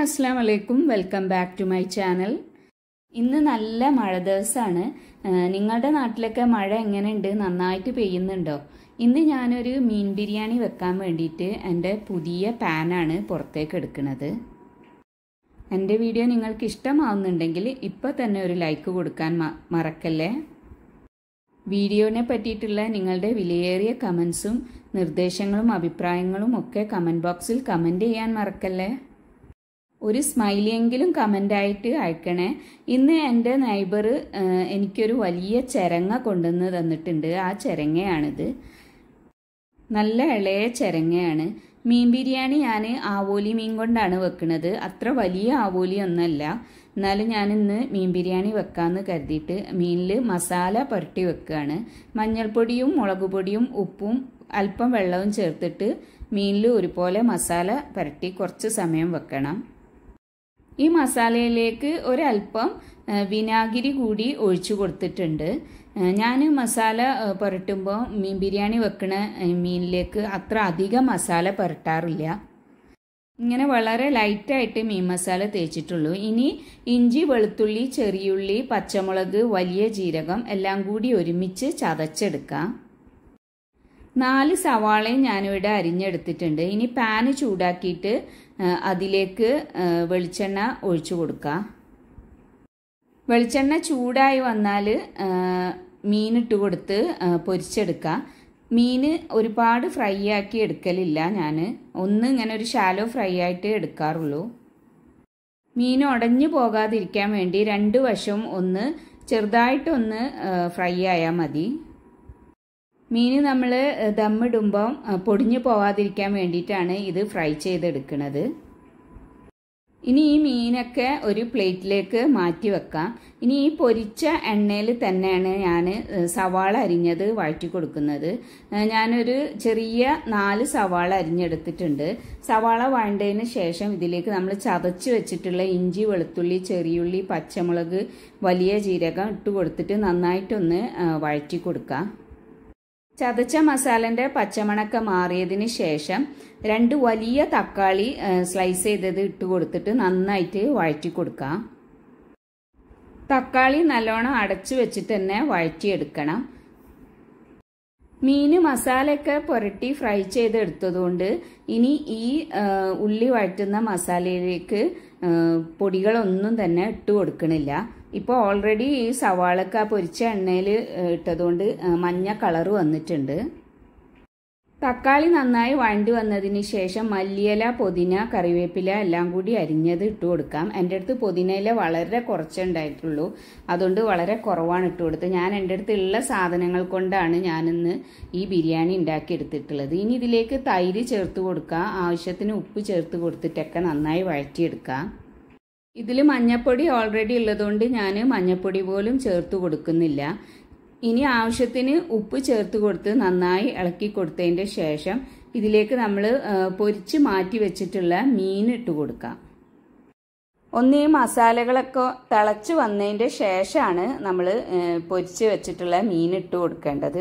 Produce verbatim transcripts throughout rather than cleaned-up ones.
അസ്സലാമു അലൈക്കും welcome back to my channel. ഇന്ന് നല്ല മഴ ദിവസമാണ്. നിങ്ങളുടെ നാട്ടിലൊക്കെ മഴ എങ്ങനെയുണ്ട്? നന്നായിട്ട് പെയ്യുന്നുണ്ടോ? ഇന്ന് ഞാനൊരു മീൻ ബിരിയാണി വെക്കാൻ വേണ്ടിയിട്ട് എൻ്റെ പുതിയ പാനാണ് പുറത്തേക്ക് എടുക്കുന്നത്. എൻ്റെ വീഡിയോ നിങ്ങൾക്ക് ഇഷ്ടമാവുന്നുണ്ടെങ്കിൽ ഇപ്പോൾ തന്നെ ഒരു ലൈക്ക് കൊടുക്കാൻ മറക്കല്ലേ. വീഡിയോനെ പറ്റിയിട്ടുള്ള നിങ്ങളുടെ വിലയേറിയ കമൻസും നിർദ്ദേശങ്ങളും അഭിപ്രായങ്ങളും ഒക്കെ കമൻറ്റ് ബോക്സിൽ കമൻറ്റ് ചെയ്യാൻ മറക്കല്ലേ. ഒരു സ്മൈലിയെങ്കിലും കമൻ്റായിട്ട് അയക്കണേ. ഇന്ന് എൻ്റെ നൈബർ എനിക്കൊരു വലിയ ചിരങ്ങ കൊണ്ടുവന്ന് തന്നിട്ടുണ്ട്. ആ ചിരങ്ങയാണിത്. നല്ല ഇളയ ചിരങ്ങയാണ്. മീൻ ബിരിയാണി ഞാൻ ആവോലി മീൻ കൊണ്ടാണ് വെക്കുന്നത്. അത്ര വലിയ ആവോലി ഒന്നല്ല. എന്നാലും ഞാനിന്ന് മീൻ ബിരിയാണി വെക്കാമെന്ന് കരുതിയിട്ട് മീനിൽ മസാല പുരട്ടി വെക്കുകയാണ്. മഞ്ഞൾപ്പൊടിയും മുളക് പൊടിയും ഉപ്പും അല്പം വെള്ളവും ചേർത്തിട്ട് മീനിൽ ഒരുപോലെ മസാല പുരട്ടി കുറച്ച് സമയം വെക്കണം. ഈ മസാലയിലേക്ക് ഒരല്പം വിനാഗിരി കൂടി ഒഴിച്ചു കൊടുത്തിട്ടുണ്ട്. ഞാൻ മസാല പുരട്ടുമ്പോൾ മീൻ ബിരിയാണി വെക്കണ മീനിലേക്ക് അത്ര അധികം മസാല പുരട്ടാറില്ല. ഇങ്ങനെ വളരെ ലൈറ്റായിട്ട് മീൻ മസാല തേച്ചിട്ടുള്ളൂ. ഇനി ഇഞ്ചി, വെളുത്തുള്ളി, ചെറിയുള്ളി, പച്ചമുളക്, വലിയ ജീരകം എല്ലാം കൂടി ഒരുമിച്ച് ചതച്ചെടുക്കാം. നാല് സവാളയും ഞാനിവിടെ അരിഞ്ഞെടുത്തിട്ടുണ്ട്. ഇനി പാന് ചൂടാക്കിയിട്ട് അതിലേക്ക് വെളിച്ചെണ്ണ ഒഴിച്ചു കൊടുക്കാം. വെളിച്ചെണ്ണ ചൂടായി വന്നാൽ മീനിട്ട് കൊടുത്ത് പൊരിച്ചെടുക്കാം. മീൻ ഒരുപാട് ഫ്രൈ ആക്കി എടുക്കലില്ല. ഞാൻ ഒന്ന് ഇങ്ങനെ ഒരു ഷാലോ ഫ്രൈ ആയിട്ട് എടുക്കാറുള്ളൂ. മീൻ ഉടഞ്ഞു പോകാതിരിക്കാൻ വേണ്ടി രണ്ട് വശവും ഒന്ന് ചെറുതായിട്ടൊന്ന് ഫ്രൈ ആയാൽ മതി. മീൻ നമ്മൾ ദമ്മിടുമ്പം പൊടിഞ്ഞു പോകാതിരിക്കാൻ വേണ്ടിയിട്ടാണ് ഇത് ഫ്രൈ ചെയ്തെടുക്കുന്നത്. ഇനി ഈ മീനൊക്കെ ഒരു പ്ലേറ്റിലേക്ക് മാറ്റി വെക്കാം. ഇനി ഈ പൊരിച്ച എണ്ണയിൽ തന്നെയാണ് ഞാൻ സവാള അരിഞ്ഞത് വഴറ്റി കൊടുക്കുന്നത്. ഞാനൊരു ചെറിയ നാല് സവാള അരിഞ്ഞെടുത്തിട്ടുണ്ട്. സവാള വഴണ്ടതിന് ശേഷം ഇതിലേക്ക് നമ്മൾ ചതച്ച് വെച്ചിട്ടുള്ള ഇഞ്ചി, വെളുത്തുള്ളി, ചെറിയുള്ളി, പച്ചമുളക്, വലിയ ജീരകം ഇട്ട് കൊടുത്തിട്ട് നന്നായിട്ടൊന്ന് വഴറ്റി കൊടുക്കാം. ചതച്ച മസാലൻ്റെ പച്ചമണക്ക മാറിയതിന് ശേഷം രണ്ട് വലിയ തക്കാളി സ്ലൈസ് ചെയ്തത് ഇട്ട് കൊടുത്തിട്ട് നന്നായിട്ട് വഴറ്റി കൊടുക്കാം. തക്കാളി നല്ലോണം അടച്ചു വെച്ചിട്ട് തന്നെ വഴറ്റിയെടുക്കണം. മീൻ മസാലയൊക്കെ പുരട്ടി ഫ്രൈ ചെയ്തെടുത്തതുകൊണ്ട് ഇനി ഈ ഉള്ളി വഴറ്റുന്ന മസാലയിലേക്ക് പൊടികളൊന്നും തന്നെ ഇട്ട് കൊടുക്കണില്ല. ഇപ്പോൾ ഓൾറെഡി ഈ സവാളക്ക പൊരിച്ച എണ്ണയിൽ ഇട്ടതുകൊണ്ട് മഞ്ഞ കളർ വന്നിട്ടുണ്ട്. തക്കാളി നന്നായി വഴണ്ടി വന്നതിന് ശേഷം മല്ലിയില, പുതിന, കറിവേപ്പില എല്ലാം കൂടി അരിഞ്ഞത് ഇട്ട് കൊടുക്കാം. എൻ്റെ അടുത്ത് പുതിനയില വളരെ കുറച്ചുണ്ടായിട്ടുള്ളൂ. അതുകൊണ്ട് വളരെ കുറവാണ് ഇട്ട് കൊടുത്തത്. ഞാൻ എൻ്റെ അടുത്തുള്ള സാധനങ്ങൾ കൊണ്ടാണ് ഞാനിന്ന് ഈ ബിരിയാണി ഉണ്ടാക്കിയെടുത്തിട്ടുള്ളത്. ഇനി ഇതിലേക്ക് തൈര് ചേർത്ത് കൊടുക്കാം. ആവശ്യത്തിന് ഉപ്പ് ചേർത്ത് കൊടുത്തിട്ടൊക്കെ നന്നായി വഴറ്റിയെടുക്കാം. ഇതിൽ മഞ്ഞപ്പൊടി ഓൾറെഡി ഉള്ളതുകൊണ്ട് ഞാൻ മഞ്ഞപ്പൊടി പോലും ചേർത്ത് കൊടുക്കുന്നില്ല. ഇനി ആവശ്യത്തിന് ഉപ്പ് ചേർത്ത് കൊടുത്ത് നന്നായി ഇളക്കി കൊടുത്തതിൻ്റെ ശേഷം ഇതിലേക്ക് നമ്മൾ പൊരിച്ച് മാറ്റി വെച്ചിട്ടുള്ള മീൻ ഇട്ട് കൊടുക്കാം. ഒന്ന് ഈ മസാലകളൊക്കെ തിളച്ച് വന്നതിൻ്റെ ശേഷമാണ് നമ്മൾ പൊരിച്ച് വെച്ചിട്ടുള്ള മീൻ ഇട്ട് കൊടുക്കേണ്ടത്.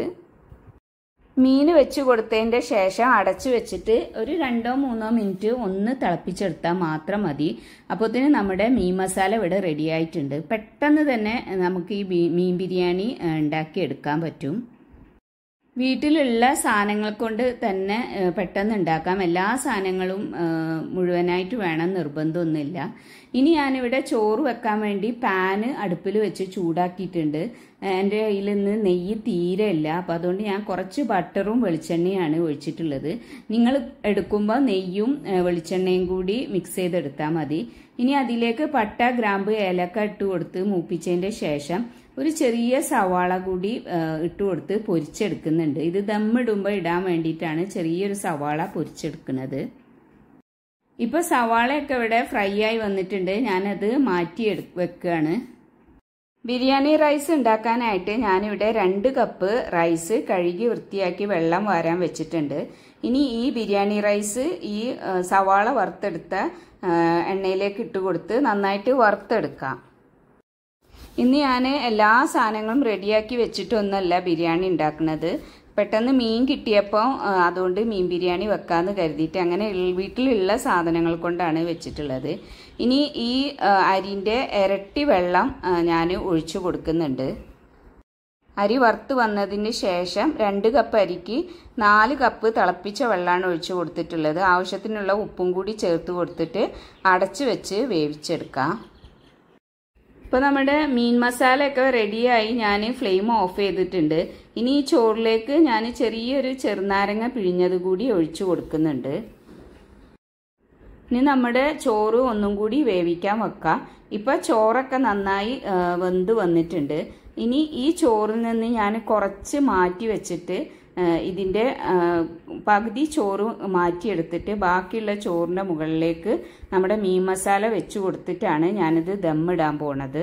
മീൻ വെച്ച് കൊടുത്തതിൻ്റെ ശേഷം അടച്ചു വെച്ചിട്ട് ഒരു രണ്ടോ മൂന്നോ മിനിറ്റ് ഒന്ന് തിളപ്പിച്ചെടുത്താൽ മാത്രം മതി. അപ്പോഴത്തേന് നമ്മുടെ മീൻ മസാല ഇവിടെ റെഡി ആയിട്ടുണ്ട്. പെട്ടെന്ന് തന്നെ നമുക്ക് ഈ മീൻ ബിരിയാണി ഉണ്ടാക്കിയെടുക്കാൻ പറ്റും. വീട്ടിലുള്ള സാധനങ്ങൾ കൊണ്ട് തന്നെ പെട്ടെന്ന് ഉണ്ടാക്കാം. എല്ലാ സാധനങ്ങളും മുഴുവനായിട്ട് വേണം നിർബന്ധമൊന്നുമില്ല. ഇനി ഞാനിവിടെ ചോറ് വെക്കാൻ വേണ്ടി പാന് അടുപ്പിൽ വെച്ച് ചൂടാക്കിയിട്ടുണ്ട്. എൻ്റെ കയ്യിൽ നിന്ന് നെയ്യ് തീരെ ഇല്ല. അപ്പം അതുകൊണ്ട് ഞാൻ കുറച്ച് ബട്ടറും വെളിച്ചെണ്ണയാണ് ഒഴിച്ചിട്ടുള്ളത്. നിങ്ങൾ എടുക്കുമ്പോൾ നെയ്യും വെളിച്ചെണ്ണയും കൂടി മിക്സ് ചെയ്തെടുത്താൽ മതി. ഇനി അതിലേക്ക് പട്ട, ഗ്രാമ്പ്, ഏലക്ക ഇട്ട് കൊടുത്ത് മൂപ്പിച്ചതിൻ്റെ ശേഷം ഒരു ചെറിയ സവാള കൂടി ഇട്ട് കൊടുത്ത് പൊരിച്ചെടുക്കുന്നുണ്ട്. ഇത് ദമ്മിടുമ്പോൾ ഇടാൻ വേണ്ടിയിട്ടാണ് ചെറിയൊരു സവാള പൊരിച്ചെടുക്കുന്നത്. ഇപ്പോൾ സവാളയൊക്കെ ഇവിടെ ഫ്രൈ ആയി വന്നിട്ടുണ്ട്. ഞാനത് മാറ്റി എടു വെക്കുകയാണ്. ബിരിയാണി റൈസ് ഉണ്ടാക്കാനായിട്ട് ഞാനിവിടെ രണ്ട് കപ്പ് റൈസ് കഴുകി വൃത്തിയാക്കി വെള്ളം വാരാൻ വെച്ചിട്ടുണ്ട്. ഇനി ഈ ബിരിയാണി റൈസ് ഈ സവാള വറുത്തെടുത്ത എണ്ണയിലേക്ക് ഇട്ട് കൊടുത്ത് നന്നായിട്ട് വറുത്തെടുക്കാം. ഇന്ന് ഞാൻ എല്ലാ സാധനങ്ങളും റെഡിയാക്കി വെച്ചിട്ടൊന്നുമല്ല ബിരിയാണി ഉണ്ടാക്കുന്നത്. പെട്ടെന്ന് മീൻ കിട്ടിയപ്പോൾ അതുകൊണ്ട് മീൻ ബിരിയാണി വെക്കാമെന്ന് കരുതിയിട്ട് അങ്ങനെ വീട്ടിലുള്ള സാധനങ്ങൾ കൊണ്ടാണ് വെച്ചിട്ടുള്ളത്. ഇനി ഈ അരിൻ്റെ ഇരട്ടി വെള്ളം ഞാൻ ഒഴിച്ചു കൊടുക്കുന്നുണ്ട്. അരി വറുത്ത് വന്നതിന് ശേഷം രണ്ട് കപ്പ് അരിക്ക് നാല് കപ്പ് തിളപ്പിച്ച വെള്ളമാണ് ഒഴിച്ചു കൊടുത്തിട്ടുള്ളത്. ആവശ്യത്തിനുള്ള ഉപ്പും കൂടി ചേർത്ത് കൊടുത്തിട്ട് അടച്ചു വെച്ച് വേവിച്ചെടുക്കാം. ഇപ്പോൾ നമ്മുടെ മീൻ മസാലയൊക്കെ റെഡിയായി ഞാൻ ഫ്ലെയിം ഓഫ് ചെയ്തിട്ടുണ്ട്. ഇനി ഈ ചോറിലേക്ക് ഞാൻ ചെറിയൊരു ചെറുനാരങ്ങ പിഴിഞ്ഞത് കൂടി ഒഴിച്ചു കൊടുക്കുന്നുണ്ട്. ഇനി നമ്മുടെ ചോറ് ഒന്നും കൂടി വേവിക്കാൻ വെക്കാം. ഇപ്പോൾ ചോറൊക്കെ നന്നായി വെന്ത് വന്നിട്ടുണ്ട്. ഇനി ഈ ചോറിൽ നിന്ന് ഞാൻ കുറച്ച് മാറ്റി വെച്ചിട്ട് ഇതിൻ്റെ പകുതി ചോറ് മാറ്റിയെടുത്തിട്ട് ബാക്കിയുള്ള ചോറിൻ്റെ മുകളിലേക്ക് നമ്മുടെ മീൻ മസാല വെച്ച് കൊടുത്തിട്ടാണ് ഞാനിത് ദമ്മിടാൻ പോണത്.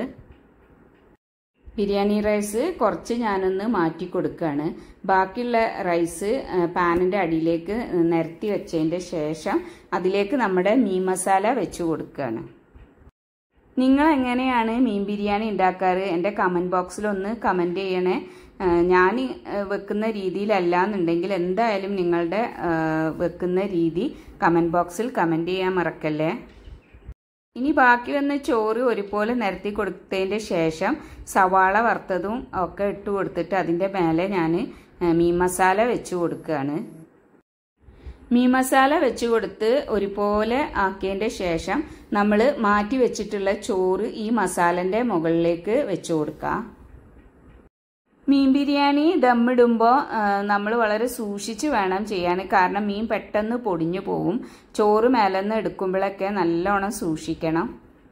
ബിരിയാണി റൈസ് കുറച്ച് ഞാനൊന്ന് മാറ്റി കൊടുക്കുകയാണ്. ബാക്കിയുള്ള റൈസ് പാനിൻ്റെ അടിയിലേക്ക് നിരത്തി വെച്ചതിൻ്റെ ശേഷം അതിലേക്ക് നമ്മുടെ മീൻ മസാല വെച്ച് കൊടുക്കുകയാണ്. നിങ്ങൾ എങ്ങനെയാണ് മീൻ ബിരിയാണി ഉണ്ടാക്കാറ്? എൻ്റെ കമൻറ്റ് ബോക്സിലൊന്ന് കമൻറ്റ് ചെയ്യണേ. ഞാൻ വെക്കുന്ന രീതിയിലല്ല എന്നുണ്ടെങ്കിൽ എന്തായാലും നിങ്ങളുടെ വെക്കുന്ന രീതി കമൻറ്റ് ബോക്സിൽ കമൻറ്റ് ചെയ്യാൻ മറക്കല്ലേ. ഇനി ബാക്കി വന്ന ചോറ് ഒരുപോലെ നിരത്തി കൊടുത്തതിൻ്റെ ശേഷം സവാള വറുത്തതും ഒക്കെ ഇട്ട് കൊടുത്തിട്ട് അതിൻ്റെ മേലെ ഞാൻ മീൻ മസാല വെച്ച് കൊടുക്കുകയാണ്. മീൻ മസാല വെച്ച് കൊടുത്ത് ഒരുപോലെ ആക്കിയതിൻ്റെ ശേഷം നമ്മൾ മാറ്റി വെച്ചിട്ടുള്ള ചോറ് ഈ മസാലൻ്റെ മുകളിലേക്ക് വെച്ച് കൊടുക്കാം. മീൻ ബിരിയാണി ദമ്മിടുമ്പോൾ നമ്മൾ വളരെ സൂക്ഷിച്ച് വേണം ചെയ്യാൻ. കാരണം മീൻ പെട്ടെന്ന് പൊടിഞ്ഞു പോകും. ചോറ് മേലെന്ന് എടുക്കുമ്പോഴൊക്കെ നല്ലോണം സൂക്ഷിക്കണം.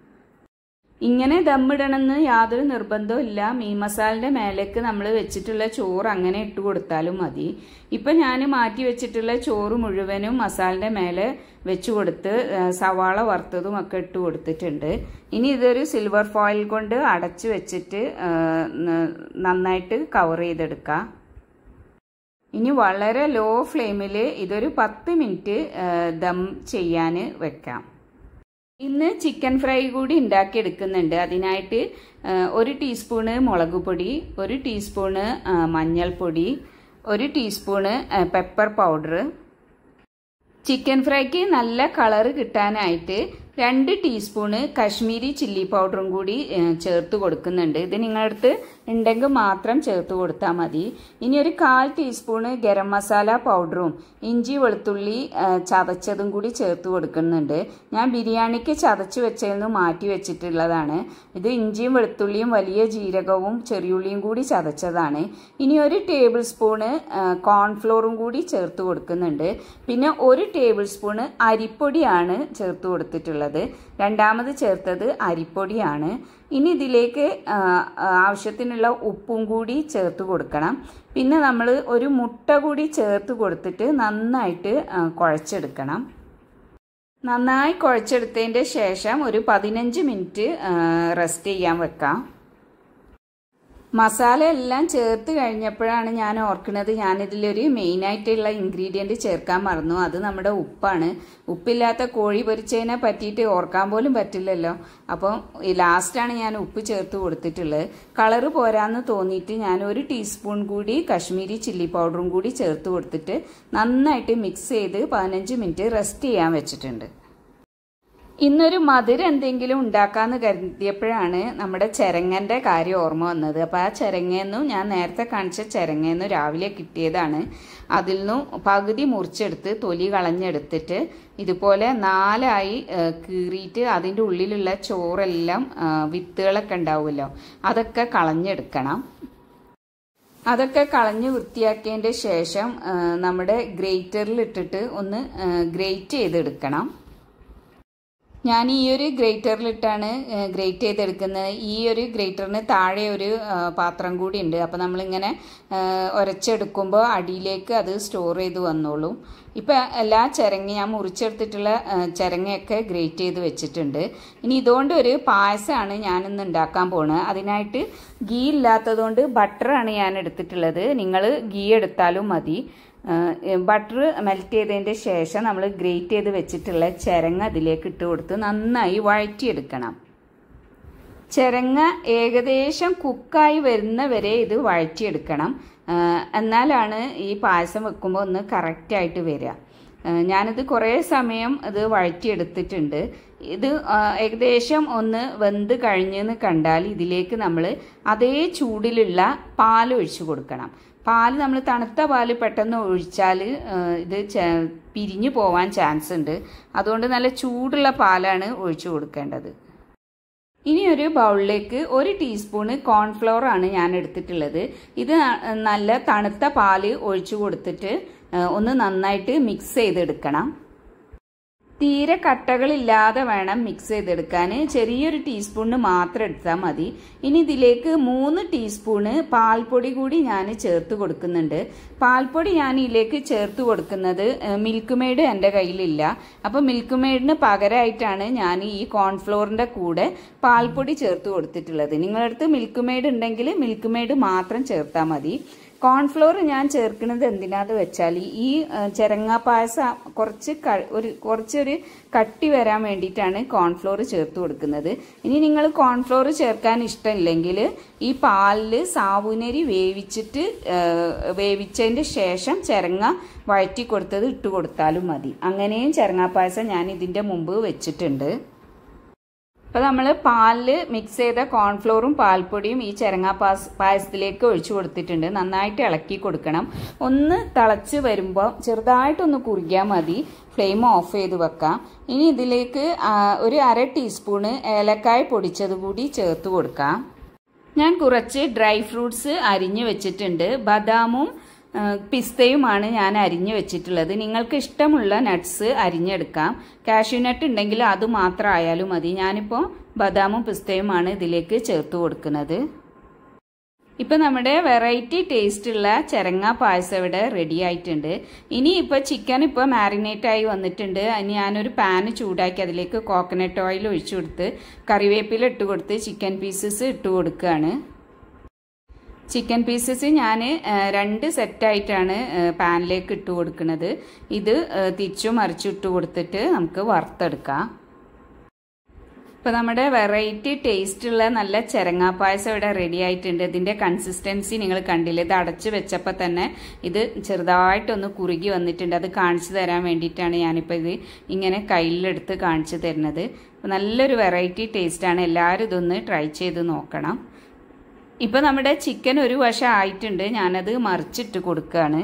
ഇങ്ങനെ ദമ്മിടണമെന്ന് യാതൊരു നിർബന്ധവും ഇല്ല. മീൻ മസാലൻ്റെ മേലേക്ക് നമ്മൾ വെച്ചിട്ടുള്ള ചോറ് അങ്ങനെ ഇട്ട് കൊടുത്താലും മതി. ഇപ്പം ഞാൻ മാറ്റി വെച്ചിട്ടുള്ള ചോറ് മുഴുവനും മസാലൻ്റെ മേലെ വെച്ച് കൊടുത്ത് സവാള വറുത്തതും ഒക്കെ ഇട്ട് കൊടുത്തിട്ടുണ്ട്. ഇനി ഇതൊരു സിൽവർ ഫോയിൽ കൊണ്ട് അടച്ചു വെച്ചിട്ട് നന്നായിട്ട് കവർ ചെയ്തെടുക്കാം. ഇനി വളരെ ലോ ഫ്ലെയിമിൽ ഇതൊരു പത്ത് മിനിറ്റ് ദം ചെയ്യാൻ വെക്കാം. ഇന്ന് ചിക്കൻ ഫ്രൈ കൂടി ഉണ്ടാക്കിയെടുക്കുന്നുണ്ട്. അതിനായിട്ട് ഒരു ടീസ്പൂണ് മുളക് പൊടി, ഒരു ടീസ്പൂണ് മഞ്ഞൾപ്പൊടി, ഒരു ടീസ്പൂണ് പെപ്പർ പൗഡർ. ചിക്കൻ ഫ്രൈക്ക് നല്ല കളറ് കിട്ടാനായിട്ട് രണ്ട് ടീസ്പൂണ് കാശ്മീരി ചില്ലി പൗഡറും കൂടി ചേർത്ത് കൊടുക്കുന്നുണ്ട്. ഇത് നിങ്ങളുടെ അടുത്ത് ഉണ്ടെങ്കിൽ മാത്രം ചേർത്ത് കൊടുത്താൽ മതി. ഇനി ഒരു കാൽ ടീസ്പൂണ് ഗരം മസാല പൗഡറും ഇഞ്ചി വെളുത്തുള്ളി ചതച്ചതും കൂടി ചേർത്ത് കൊടുക്കുന്നുണ്ട്. ഞാൻ ബിരിയാണിക്ക് ചതച്ച് വെച്ചതിൽ നിന്ന് മാറ്റി വെച്ചിട്ടുള്ളതാണ്. ഇത് ഇഞ്ചിയും വെളുത്തുള്ളിയും വലിയ ജീരകവും ചെറിയുള്ളിയും കൂടി ചതച്ചതാണ്. ഇനി ഒരു ടേബിൾ സ്പൂണ് കോൺഫ്ലോറും കൂടി ചേർത്ത് കൊടുക്കുന്നുണ്ട്. പിന്നെ ഒരു ടേബിൾ സ്പൂണ് അരിപ്പൊടിയാണ് ചേർത്ത് കൊടുത്തിട്ടുള്ളത്. രണ്ടാമത് ചേർത്തത് അരിപ്പൊടിയാണ്. ഇനി ഇതിലേക്ക് ആവശ്യത്തിനുള്ള ഉപ്പും കൂടി ചേർത്ത് കൊടുക്കണം. പിന്നെ നമ്മൾ ഒരു മുട്ട കൂടി ചേർത്ത് കൊടുത്തിട്ട് നന്നായിട്ട് കുഴച്ചെടുക്കണം. നന്നായി കുഴച്ചെടുത്തതിൻ്റെ ശേഷം ഒരു പതിനഞ്ച് മിനിറ്റ് റെസ്റ്റ് ചെയ്യാൻ വെക്കാം. മസാല എല്ലാം ചേർത്ത് കഴിഞ്ഞപ്പോഴാണ് ഞാൻ ഓർക്കുന്നത് ഞാനിതിലൊരു മെയിനായിട്ടുള്ള ഇൻഗ്രീഡിയൻറ്റ് ചേർക്കാൻ മറന്നു. അത് നമ്മുടെ ഉപ്പാണ്. ഉപ്പില്ലാത്ത കോഴി പൊരിച്ചതിനെ പറ്റിയിട്ട് ഓർക്കാൻ പോലും പറ്റില്ലല്ലോ. അപ്പം ലാസ്റ്റാണ് ഞാൻ ഉപ്പ് ചേർത്ത് കൊടുത്തിട്ടുള്ളത്. കളറ് പോരാന്ന് തോന്നിയിട്ട് ഞാൻ ഒരു ടീസ്പൂൺ കൂടി കാശ്മീരി ചില്ലി പൗഡറും കൂടി ചേർത്ത് കൊടുത്തിട്ട് നന്നായിട്ട് മിക്സ് ചെയ്ത് പതിനഞ്ച് മിനിറ്റ് റെസ്റ്റ് ചെയ്യാൻ വെച്ചിട്ടുണ്ട്. ഇന്നൊരു മധുരം എന്തെങ്കിലും ഉണ്ടാക്കാമെന്ന് കരുതിയപ്പോഴാണ് നമ്മുടെ ചിരങ്ങൻ്റെ കാര്യം ഓർമ്മ വന്നത്. അപ്പോൾ ആ ചിരങ്ങയെന്നും ഞാൻ നേരത്തെ കാണിച്ച ചിരങ്ങയെന്നും രാവിലെ കിട്ടിയതാണ്. അതിൽ നിന്നും പകുതി മുറിച്ചെടുത്ത് തൊലി കളഞ്ഞെടുത്തിട്ട് ഇതുപോലെ നാലായി കീറിയിട്ട് അതിൻ്റെ ഉള്ളിലുള്ള ചോറെല്ലാം വിത്തുകളൊക്കെ ഉണ്ടാവുമല്ലോ അതൊക്കെ കളഞ്ഞെടുക്കണം. അതൊക്കെ കളഞ്ഞ് വൃത്തിയാക്കിയതിൻ്റെ ശേഷം നമ്മുടെ ഗ്രേറ്ററിൽ ഇട്ടിട്ട് ഒന്ന് ഗ്രേറ്റ് ചെയ്തെടുക്കണം. ഞാൻ ഈ ഒരു ഗ്രേറ്ററിലിട്ടാണ് ഗ്രേറ്റ് ചെയ്തെടുക്കുന്നത്. ഈ ഒരു ഗ്രേറ്ററിന് താഴെ ഒരു പാത്രം കൂടി ഉണ്ട്. അപ്പോൾ നമ്മളിങ്ങനെ ഉരച്ചെടുക്കുമ്പോൾ അടിയിലേക്ക് അത് സ്റ്റോർ ചെയ്ത് വന്നോളും. ഇപ്പോൾ എല്ലാ ചിരങ്ങ ഞാൻ മുറിച്ചെടുത്തിട്ടുള്ള ചിരങ്ങയൊക്കെ ഗ്രേറ്റ് ചെയ്ത് വെച്ചിട്ടുണ്ട്. ഇനി ഇതുകൊണ്ട് ഒരു പായസമാണ് ഞാനിന്ന് ഉണ്ടാക്കാൻ പോകുന്നത്. അതിനായിട്ട് ഗീ ഇല്ലാത്തതുകൊണ്ട് ബട്ടറാണ് ഞാൻ എടുത്തിട്ടുള്ളത്. നിങ്ങൾ ഗീ എടുത്താലും മതി. ബട്ടർ മെൽറ്റ് ചെയ്തതിൻ്റെ ശേഷം നമ്മൾ ഗ്രേറ്റ് ചെയ്ത് വെച്ചിട്ടുള്ള ചിരങ്ങ അതിലേക്ക് ഇട്ട് കൊടുത്ത് നന്നായി വഴറ്റിയെടുക്കണം. ചിരങ്ങ ഏകദേശം കുക്കായി വരുന്ന വരെ ഇത് വഴറ്റിയെടുക്കണം. എന്നാലാണ് ഈ പായസം വെക്കുമ്പോൾ ഒന്ന് കറക്റ്റായിട്ട് വരിക. ഞാനിത് കുറേ സമയം ഇത് വഴറ്റിയെടുത്തിട്ടുണ്ട്. ഇത് ഏകദേശം ഒന്ന് വെന്ത് കഴിഞ്ഞെന്ന് കണ്ടാൽ ഇതിലേക്ക് നമ്മൾ അതേ ചൂടിലുള്ള പാൽ ഒഴിച്ചു കൊടുക്കണം. പാൽ നമ്മൾ തണുത്ത പാൽ പെട്ടെന്ന് ഒഴിച്ചാൽ ഇത് പിരിഞ്ഞു പോവാൻ ചാൻസ് ഉണ്ട്. അതുകൊണ്ട് നല്ല ചൂടുള്ള പാലാണ് ഒഴിച്ചു കൊടുക്കേണ്ടത്. ഇനി ഒരു ബൗളിലേക്ക് ഒരു ടീസ്പൂണ് കോൺഫ്ലവർ ആണ് ഞാൻ എടുത്തിട്ടുള്ളത്. ഇത് നല്ല തണുത്ത പാല് ഒഴിച്ചു കൊടുത്തിട്ട് ഒന്ന് നന്നായിട്ട് മിക്സ് ചെയ്തെടുക്കണം. തീരെ കട്ടകളില്ലാതെ വേണം മിക്സ് ചെയ്തെടുക്കാൻ. ചെറിയൊരു ടീസ്പൂണിന് മാത്രം എടുത്താൽ മതി. ഇനി ഇതിലേക്ക് മൂന്ന് ടീസ്പൂണ് പാൽപ്പൊടി കൂടി ഞാൻ ചേർത്ത് കൊടുക്കുന്നുണ്ട്. പാൽപ്പൊടി ഞാൻ ഇതിലേക്ക് ചേർത്ത് കൊടുക്കുന്നത് മിൽക്ക് മെയ്ഡ് എൻ്റെ കയ്യിലില്ല. അപ്പോൾ മിൽക്ക് മെയ്ഡിന് പകരമായിട്ടാണ് ഞാൻ ഈ കോൺഫ്ലോറിൻ്റെ കൂടെ പാൽപ്പൊടി ചേർത്ത് കൊടുത്തിട്ടുള്ളത്. നിങ്ങളുടെ അടുത്ത് മിൽക്ക് മെയ്ഡ് ഉണ്ടെങ്കിൽ മിൽക്ക് മെയ്ഡ് മാത്രം ചേർത്താൽ മതി. കോൺഫ്ലോർ ഞാൻ ചേർക്കുന്നത് എന്തിനാന്ന് വെച്ചാൽ ഈ ചിരങ്ങ പായസം കുറച്ച് ഒരു കുറച്ചൊരു കട്ടി വരാൻ വേണ്ടിയിട്ടാണ് കോൺഫ്ലോർ ചേർത്ത് കൊടുക്കുന്നത്. ഇനി നിങ്ങൾ കോൺഫ്ലോർ ചേർക്കാൻ ഇഷ്ടമില്ലെങ്കിൽ ഈ പാലിൽ സാവുനരി വേവിച്ചിട്ട് വേവിച്ചതിൻ്റെ ശേഷം ചിരങ്ങ വഴറ്റി കൊടുത്തത് ഇട്ട് കൊടുത്താലും മതി. അങ്ങനെയും ചിരങ്ങ പായസം ഞാൻ ഇതിൻ്റെ മുമ്പ് വെച്ചിട്ടുണ്ട്. അപ്പോൾ നമ്മൾ പാലിൽ മിക്സ് ചെയ്ത കോൺഫ്ലോറും പാൽപ്പൊടിയും ഈ ചിരങ്ങാ പാസ് പായസത്തിലേക്ക് ഒഴിച്ചു കൊടുത്തിട്ടുണ്ട്. നന്നായിട്ട് ഇളക്കി കൊടുക്കണം. ഒന്ന് തിളച്ച് വരുമ്പോൾ ചെറുതായിട്ടൊന്ന് കുറുകിയാൽ മതി. ഫ്ലെയിം ഓഫ് ചെയ്ത് വെക്കാം. ഇനി ഇതിലേക്ക് ഒരു അര ടീസ്പൂണ് ഏലക്കായ പൊടിച്ചത് കൂടി ചേർത്ത് കൊടുക്കാം. ഞാൻ കുറച്ച് ഡ്രൈ ഫ്രൂട്ട്സ് അരിഞ്ഞു വെച്ചിട്ടുണ്ട്. ബദാമും പിസ്തയുമാണ് ഞാൻ അരിഞ്ഞു വെച്ചിട്ടുള്ളത്. നിങ്ങൾക്ക് ഇഷ്ടമുള്ള നട്ട്സ് അരിഞ്ഞെടുക്കാം. കാഷ്യൂ നട്ട് ഉണ്ടെങ്കിൽ അത് മാത്രം ആയാലും മതി. ഞാനിപ്പോൾ ബദാമും പിസ്തയുമാണ് ഇതിലേക്ക് ചേർത്ത് കൊടുക്കുന്നത്. ഇപ്പം നമ്മുടെ വെറൈറ്റി ടേസ്റ്റുള്ള ചിരങ്ങ പായസം ഇവിടെ റെഡി ആയിട്ടുണ്ട്. ഇനി ഇപ്പോൾ ചിക്കൻ ഇപ്പോൾ മാരിനേറ്റ് ആയി വന്നിട്ടുണ്ട്. ഇനി ഞാനൊരു പാന് ചൂടാക്കി അതിലേക്ക് കോക്കനട്ട് ഓയിൽ ഒഴിച്ചു കൊടുത്ത് കറിവേപ്പില ഇട്ട് കൊടുത്ത് ചിക്കൻ പീസസ് ഇട്ട് കൊടുക്കുകയാണ്. ചിക്കൻ പീസസ് ഞാൻ രണ്ട് സെറ്റായിട്ടാണ് പാനിലേക്ക് ഇട്ട് കൊടുക്കുന്നത്. ഇത് തിരിച്ചും മറിച്ചും ഇട്ട് കൊടുത്തിട്ട് നമുക്ക് വറുത്തെടുക്കാം. ഇപ്പോൾ നമ്മുടെ വെറൈറ്റി ടേസ്റ്റുള്ള നല്ല ചിരങ്ങാ പായസം ഇവിടെ റെഡി ആയിട്ടുണ്ട്. ഇതിൻ്റെ കൺസിസ്റ്റൻസി നിങ്ങൾ കണ്ടില്ലേ? ഇത് അടച്ച് വെച്ചപ്പോൾ തന്നെ ഇത് ചെറുതായിട്ടൊന്ന് കുറുകി വന്നിട്ടുണ്ട്. അത് കാണിച്ചു തരാൻ വേണ്ടിയിട്ടാണ് ഞാനിപ്പോൾ ഇത് ഇങ്ങനെ കയ്യിലെടുത്ത് കാണിച്ചു തരുന്നത്. നല്ലൊരു വെറൈറ്റി ടേസ്റ്റാണ്. എല്ലാവരും ഇതൊന്ന് ട്രൈ ചെയ്ത് നോക്കണം. ഇപ്പോൾ നമ്മുടെ ചിക്കൻ ഒരു വശം ആയിട്ടുണ്ട്. ഞാനത് മറിച്ചിട്ട് കൊടുക്കുകയാണ്.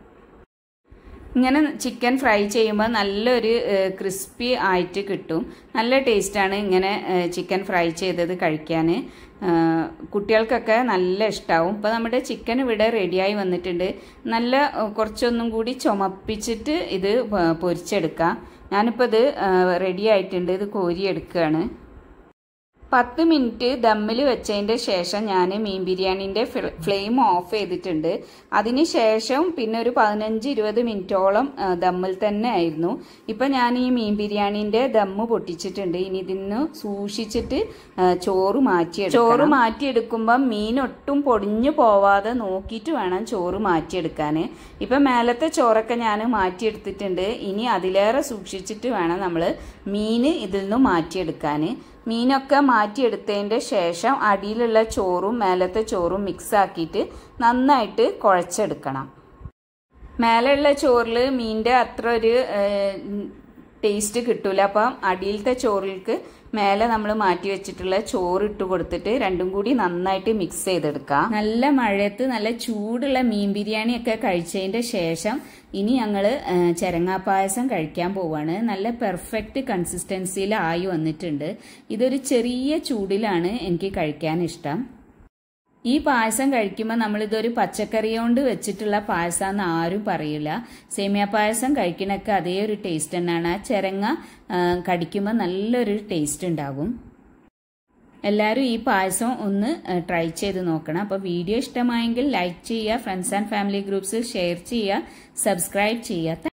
ഇങ്ങനെ ചിക്കൻ ഫ്രൈ ചെയ്യുമ്പോൾ നല്ലൊരു ക്രിസ്പി ആയിട്ട് കിട്ടും. നല്ല ടേസ്റ്റാണ് ഇങ്ങനെ ചിക്കൻ ഫ്രൈ ചെയ്തത് കഴിക്കാൻ. കുട്ടികൾക്കൊക്കെ നല്ല ഇഷ്ടമാവും. ഇപ്പോൾ നമ്മുടെ ചിക്കൻ ഇവിടെ റെഡിയായി വന്നിട്ടുണ്ട്. നല്ല കുറച്ചൊന്നും കൂടി ചുമപ്പിച്ചിട്ട് ഇത് പൊരിച്ചെടുക്കാം. ഞാനിപ്പോൾ ഇത് റെഡി ആയിട്ടുണ്ട്. ഇത് കോരിയെടുക്കുകയാണ്. പത്ത് മിനിറ്റ് ദമ്മിൽ വെച്ചതിൻ്റെ ശേഷം ഞാൻ മീൻ ബിരിയാണീൻ്റെ ഫ്ലെയിം ഓഫ് ചെയ്തിട്ടുണ്ട്. അതിന് ശേഷം പിന്നെ ഒരു പതിനഞ്ച് ഇരുപത് മിനിറ്റോളം ദമ്മിൽ തന്നെ ആയിരുന്നു. ഇപ്പം ഞാൻ ഈ മീൻ ബിരിയാണീൻ്റെ ദമ്മ് പൊട്ടിച്ചിട്ടുണ്ട്. ഇനി ഇതിന് സൂക്ഷിച്ചിട്ട് ചോറ് മാറ്റിയെടുക്കാം. ചോറ് മാറ്റിയെടുക്കുമ്പം മീൻ ഒട്ടും പൊടിഞ്ഞു പോവാതെ നോക്കിയിട്ട് വേണം ചോറ് മാറ്റിയെടുക്കാൻ. ഇപ്പം മേലത്തെ ചോറൊക്കെ ഞാൻ മാറ്റിയെടുത്തിട്ടുണ്ട്. ഇനി അതിലേറെ സൂക്ഷിച്ചിട്ട് വേണം നമ്മൾ മീൻ ഇതിൽ നിന്ന് മാറ്റിയെടുക്കാൻ. മീനൊക്കെ മാറ്റിയെടുത്തതിൻ്റെ ശേഷം അടിയിലുള്ള ചോറും മേലത്തെ ചോറും മിക്സ് ആക്കിയിട്ട് നന്നായിട്ട് കുഴച്ചെടുക്കണം. മേലെയുള്ള ചോറിൽ മീനിൻ്റെ അത്ര ഒരു ടേസ്റ്റ് കിട്ടൂല. അപ്പം അടിയിലത്തെ ചോറിലേക്ക് മേലെ നമ്മൾ മാറ്റി വെച്ചിട്ടുള്ള ചോറ് ഇട്ട് കൊടുത്തിട്ട് രണ്ടും കൂടി നന്നായിട്ട് മിക്സ് ചെയ്തെടുക്കാം. നല്ല മഴയത്ത് നല്ല ചൂടുള്ള മീൻ ബിരിയാണി ഒക്കെ കഴിച്ചതിന്റെ ശേഷം ഇനി ഞങ്ങൾ ചിരങ്ങാപ്പായസം കഴിക്കാൻ പോവാണ്. നല്ല പെർഫെക്റ്റ് കൺസിസ്റ്റൻസിയിലായി വന്നിട്ടുണ്ട്. ഇതൊരു ചെറിയ ചൂടിലാണ് എനിക്ക് കഴിക്കാൻ ഇഷ്ടം. ഈ പായസം കഴിക്കുമ്പോൾ നമ്മളിതൊരു പച്ചക്കറി കൊണ്ട് വെച്ചിട്ടുള്ള പായസമെന്ന് ആരും പറയില്ല. സേമിയ പായസം കഴിക്കണൊക്കെ അതേ ഒരു ടേസ്റ്റ് തന്നെയാണ്. ആ ചിരങ്ങ കടിക്കുമ്പോൾ നല്ലൊരു ടേസ്റ്റ് ഉണ്ടാകും. എല്ലാവരും ഈ പായസം ഒന്ന് ട്രൈ ചെയ്ത് നോക്കണം. അപ്പോൾ വീഡിയോ ഇഷ്ടമായെങ്കിൽ ലൈക്ക് ചെയ്യുക, ഫ്രണ്ട്സ് ആൻഡ് ഫാമിലി ഗ്രൂപ്പ്സിൽ ഷെയർ ചെയ്യുക, സബ്സ്ക്രൈബ് ചെയ്യുക.